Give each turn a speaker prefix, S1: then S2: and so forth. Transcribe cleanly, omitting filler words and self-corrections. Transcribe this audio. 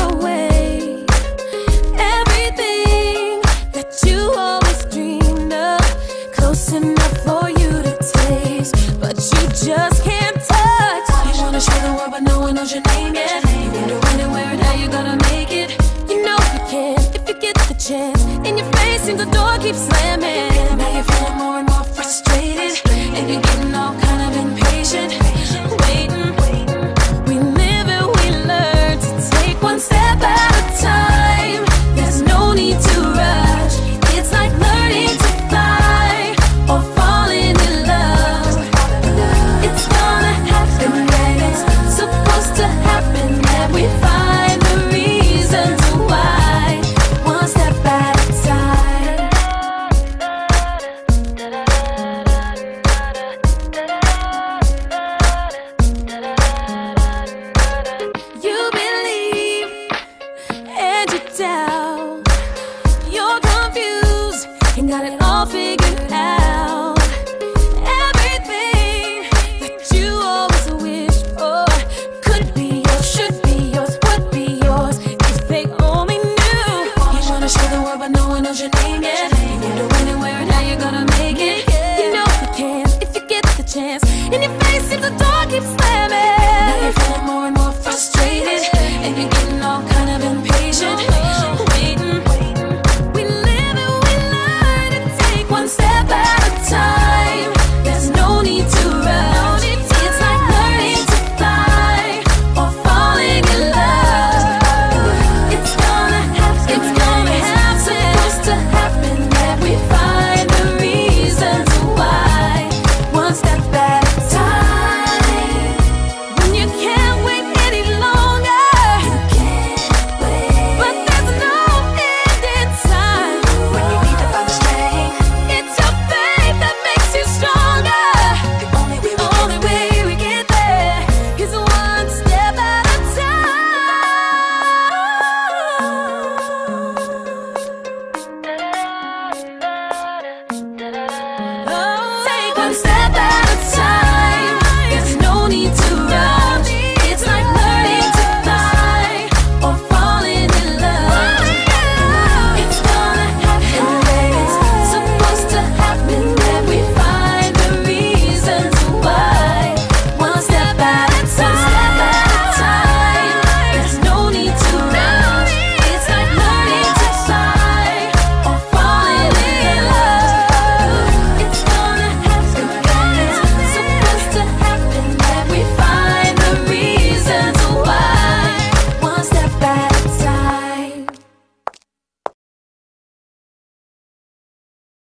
S1: away everything that you always dreamed of, close enough for you to taste, but you just can't touch. You wanna show the world, but no one knows your name yet. You wonder when and where and how you're gonna make it. You know you can if you get the chance. In your face, and the door keeps slamming.